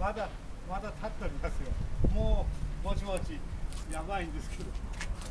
まだ立っておりますよ。もうぼちぼちやばいんですけど。